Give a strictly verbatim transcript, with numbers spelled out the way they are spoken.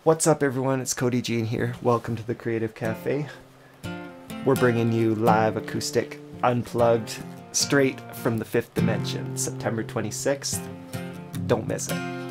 What's up everyone, it's Cody Jean here. Welcome to the Creative Cafe. We're bringing you live acoustic Unplugged straight from the fifth dimension, September twenty-sixth. Don't miss it.